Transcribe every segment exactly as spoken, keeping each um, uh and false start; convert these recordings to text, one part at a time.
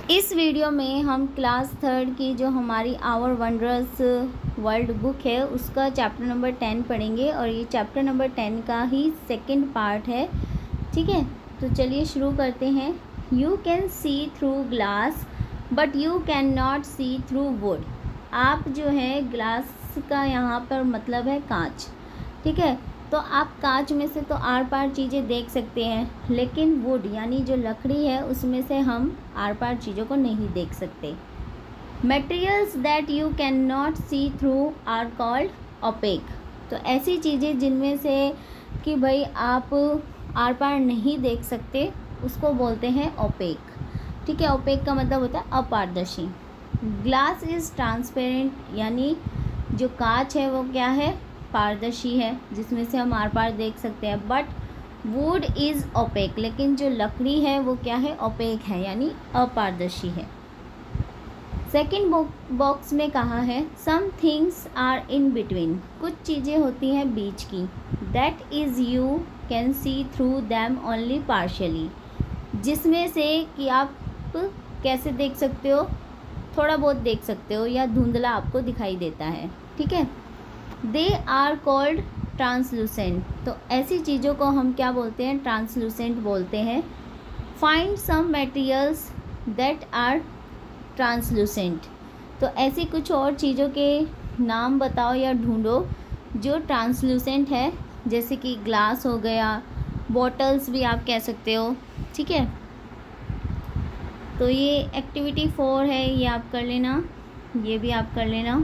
इस वीडियो में हम क्लास थर्ड की जो हमारी आवर वंडरस वर्ल्ड बुक है उसका चैप्टर नंबर टेन पढ़ेंगे और ये चैप्टर नंबर टेन का ही सेकंड पार्ट है। ठीक है, तो चलिए शुरू करते हैं। You can see through glass but you can not see through wood. आप जो है ग्लास का यहाँ पर मतलब है कांच। ठीक है, तो आप कांच में से तो आर पार चीज़ें देख सकते हैं, लेकिन वुड यानी जो लकड़ी है उसमें से हम आर पार चीज़ों को नहीं देख सकते। Materials that you can not see through are called opaque. तो ऐसी चीज़ें जिनमें से कि भाई आप आर पार नहीं देख सकते उसको बोलते हैं ओपेक। ठीक है, ओपेक का मतलब होता है अपारदर्शी। ग्लास इज़ ट्रांसपेरेंट यानी जो कांच है वो क्या है, पारदर्शी है, जिसमें से हम आर पार देख सकते हैं। बट वुड इज़ ओपेक, लेकिन जो लकड़ी है वो क्या है, ओपेक है यानी अपारदर्शी है। सेकंड बॉक्स में कहा है some things are in between. कुछ चीज़ें होती हैं बीच की। That is you can see through them only partially, जिसमें से कि आप कैसे देख सकते हो, थोड़ा बहुत देख सकते हो या धुंधला आपको दिखाई देता है। ठीक है, दे आर कॉल्ड ट्रांसलूसेंट। तो ऐसी चीज़ों को हम क्या बोलते हैं, ट्रांसलूसेंट बोलते हैं। Find some materials that are translucent. तो ऐसी कुछ और चीज़ों के नाम बताओ या ढूंढो जो ट्रांसलूसेंट है, जैसे कि ग्लास हो गया, बॉटल्स भी आप कह सकते हो। ठीक है, तो ये एक्टिविटी फोर है, ये आप कर लेना, ये भी आप कर लेना।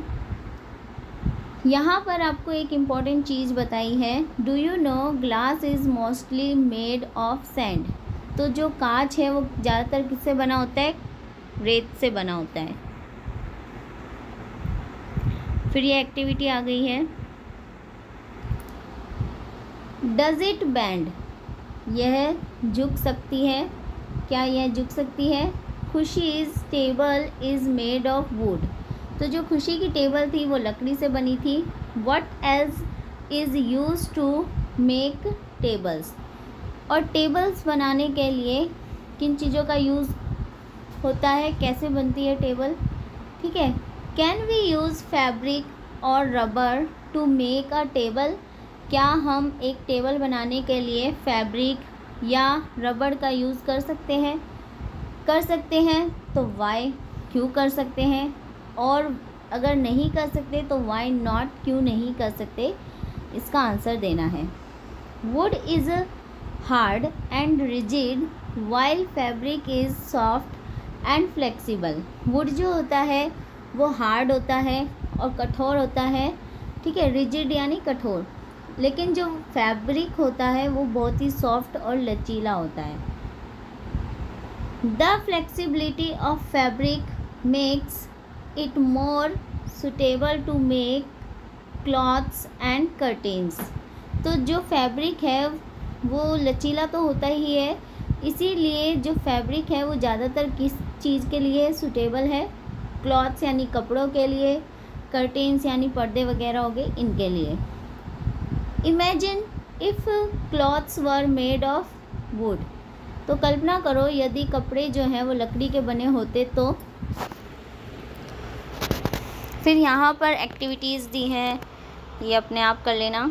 यहाँ पर आपको एक इम्पॉर्टेंट चीज़ बताई है, do you know glass is mostly made of sand. तो जो कांच है वो ज़्यादातर किससे बना होता है, रेत से बना होता है। फिर ये एक्टिविटी आ गई है, डज इट बैंड। यह झुक सकती है, क्या यह झुक सकती है। Khushi is table is made of wood. तो जो खुशी की टेबल थी वो लकड़ी से बनी थी। What else is use to make tables. और टेबल्स बनाने के लिए किन चीज़ों का यूज़ होता है, कैसे बनती है टेबल। ठीक है, कैन वी यूज़ फैब्रिक और rubber to make a table. क्या हम एक टेबल बनाने के लिए फैब्रिक या रबड़ का यूज़ कर सकते हैं, कर सकते हैं तो वाई, क्यों कर सकते हैं, और अगर नहीं कर सकते तो वाई नॉट, क्यों नहीं कर सकते, इसका आंसर देना है। Wood is hard and rigid while fabric is soft and flexible. Wood जो होता है वो हार्ड होता है और कठोर होता है। ठीक है, रिजिड यानी कठोर, लेकिन जो फैब्रिक होता है वो बहुत ही सॉफ्ट और लचीला होता है। The flexibility of fabric makes it more suitable to make clothes and curtains. तो जो फैब्रिक है वो लचीला तो होता ही है, इसीलिए जो फैब्रिक है वो ज़्यादातर किस चीज़ के लिए सुटेबल है, क्लॉथ्स यानी कपड़ों के लिए, कर्टेन्स यानी पर्दे वगैरह हो गए इनके लिए। Imagine if clothes were made of wood. तो कल्पना करो यदि कपड़े जो हैं वो लकड़ी के बने होते तो। फिर यहाँ पर एक्टिविटीज़ दी हैं, ये अपने आप कर लेना।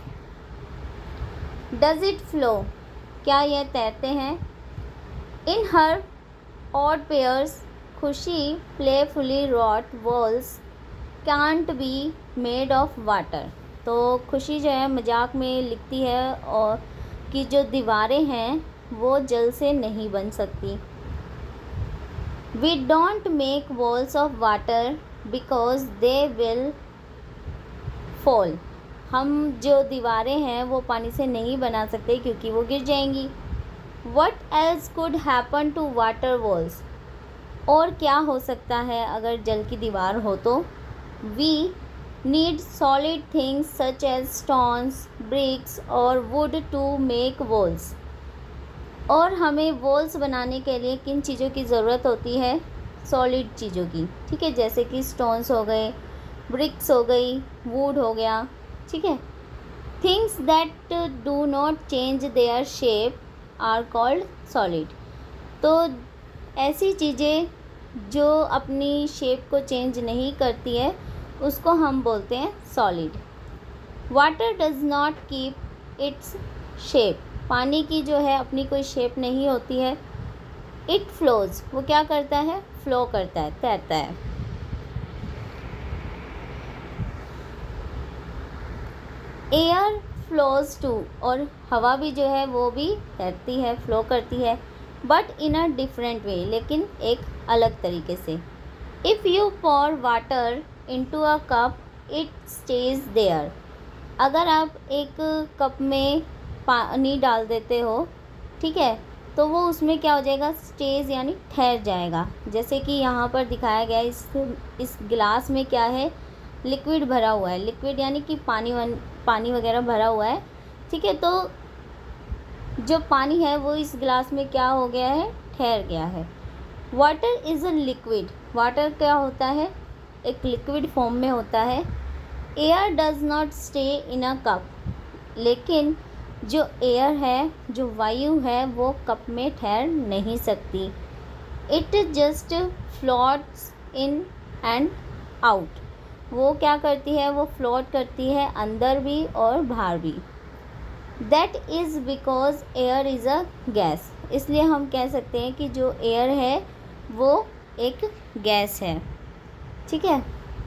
Does it flow. क्या यह तैरते हैं। In her odd pairs Khushi playfully wrote walls can't be made of water. तो खुशी जो है मजाक में लिखती है और कि जो दीवारें हैं वो जल से नहीं बन सकती। We don't make walls of water because they will fall. हम जो दीवारें हैं वो पानी से नहीं बना सकते क्योंकि वो गिर जाएंगी। What else could happen to water walls. और क्या हो सकता है अगर जल की दीवार हो तो। We need solid things such as stones, bricks और वुड टू मेक वॉल्स। और हमें वॉल्स बनाने के लिए किन चीज़ों की ज़रूरत होती है, सॉलिड चीज़ों की। ठीक है, जैसे कि स्टोन्स हो गए, ब्रिक्स हो गई, वुड हो गया। ठीक है, things that do not change their shape are called solid. तो ऐसी चीज़ें जो अपनी शेप को चेंज नहीं करती है उसको हम बोलते हैं solid. Water does not keep its shape, पानी की जो है अपनी कोई शेप नहीं होती है। इट फ्लोज, वो क्या करता है, फ्लो करता है, तैरता है। एयर फ्लोज टू, और हवा भी जो है वो भी तैरती है, फ्लो करती है, but in a different way, लेकिन एक अलग तरीके से। If you pour water into a cup it stays there, अगर आप एक कप में पानी डाल देते हो, ठीक है, तो वो उसमें क्या हो जाएगा, स्टेज यानी ठहर जाएगा। जैसे कि यहाँ पर दिखाया गया है, इस इस गिलास में क्या है, लिक्विड भरा हुआ है। लिक्विड यानी कि पानी वन पानी वगैरह भरा हुआ है, ठीक है। तो जो पानी है वो इस गिलास में क्या हो गया है, ठहर गया है। Water is a liquid, water क्या होता है, एक लिक्विड फॉर्म में होता है। Air does not stay in a cup, लेकिन जो एयर है, जो वायु है, वो कप में ठहर नहीं सकती। It just floats in and out, वो क्या करती है, वो फ्लोट करती है अंदर भी और बाहर भी। That is because air is a gas, इसलिए हम कह सकते हैं कि जो एयर है वो एक गैस है, ठीक है।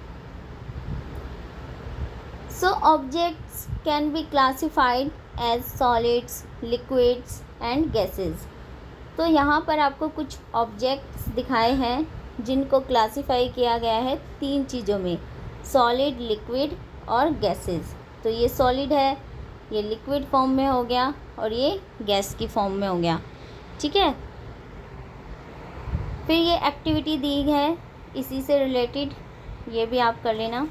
So objects can be classified as solids, liquids and gases. तो यहाँ पर आपको कुछ ऑब्जेक्ट्स दिखाए हैं जिनको क्लासिफाई किया गया है तीन चीज़ों में, सॉलिड, लिक्विड और गैसेस। तो ये सॉलिड है, ये लिक्विड फॉर्म में हो गया और ये गैस की फॉर्म में हो गया, ठीक है। फिर ये एक्टिविटी दी है इसी से रिलेटेड, ये भी आप कर लेना।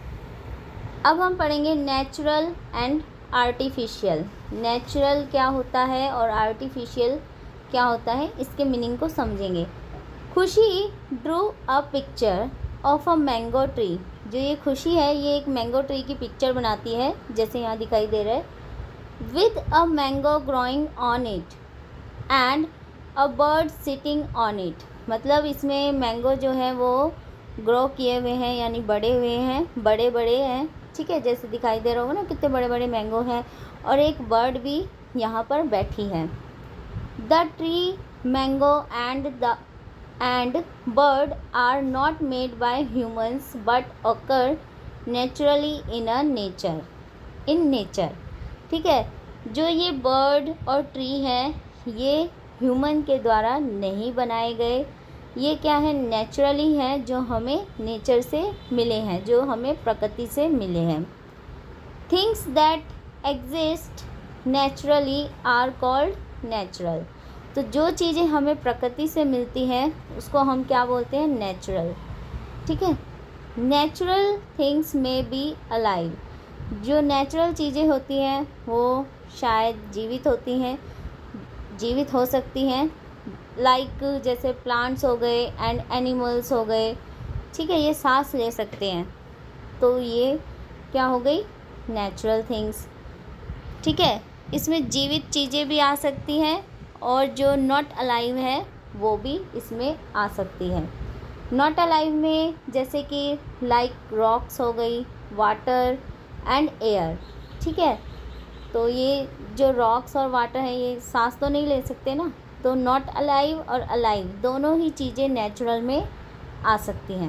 अब हम पढ़ेंगे नेचुरल एंड आर्टिफिशियल। नेचुरल क्या होता है और आर्टिफिशियल क्या होता है, इसके मीनिंग को समझेंगे। Khushi drew a picture of a mango tree, जो ये खुशी है ये एक मैंगो ट्री की पिक्चर बनाती है, जैसे यहाँ दिखाई दे रहा है। With a mango growing on it and a bird sitting on it, मतलब इसमें मैंगो जो है वो ग्रो किए हुए हैं यानी बड़े हुए हैं, बड़े बड़े हैं, ठीक है, जैसे दिखाई दे रहा होगा ना कितने बड़े बड़े मैंगो हैं, और एक बर्ड भी यहाँ पर बैठी है। The tree, mango and the and bird are not made by humans but occur naturally in a nature in nature ठीक है। जो ये बर्ड और ट्री है ये ह्यूमन के द्वारा नहीं बनाए गए, ये क्या है, नेचुरली हैं, जो हमें नेचर से मिले हैं, जो हमें प्रकृति से मिले हैं। Things that exist naturally are called natural, तो जो चीज़ें हमें प्रकृति से मिलती हैं उसको हम क्या बोलते हैं, नेचुरल, ठीक है। नेचुरल थिंग्स में बी अलाइव, जो नेचुरल चीज़ें होती हैं वो शायद जीवित होती हैं, जीवित हो सकती हैं, लाइक like, जैसे प्लांट्स हो गए एंड एनिमल्स हो गए, ठीक है, ये सांस ले सकते हैं, तो ये क्या हो गई, नेचुरल थिंग्स, ठीक है। इसमें जीवित चीज़ें भी आ सकती हैं और जो नॉट अलाइव है वो भी इसमें आ सकती है। नॉट अलाइव में जैसे कि लाइक रॉक्स हो गई, वाटर एंड एयर, ठीक है। तो ये जो रॉक्स और वाटर है ये सांस तो नहीं ले सकते ना, तो नॉट अलाइव और अलाइव दोनों ही चीज़ें नेचुरल में आ सकती हैं।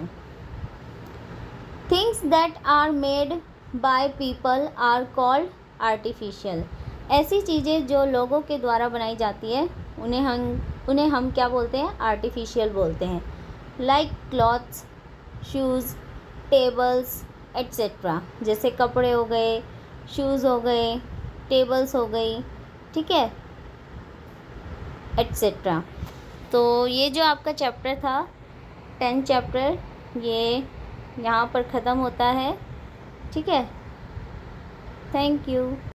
Things that are made by people are called artificial, ऐसी चीज़ें जो लोगों के द्वारा बनाई जाती है उन्हें हम उन्हें हम क्या बोलते हैं, आर्टिफिशियल बोलते हैं। Like clothes, shoes, tables etcetera, जैसे कपड़े हो गए, शूज़ हो गए, टेबल्स हो गई, ठीक है, एट्सेट्रा। तो ये जो आपका चैप्टर था टेंथ चैप्टर, ये यहाँ पर ख़त्म होता है, ठीक है। Thank you.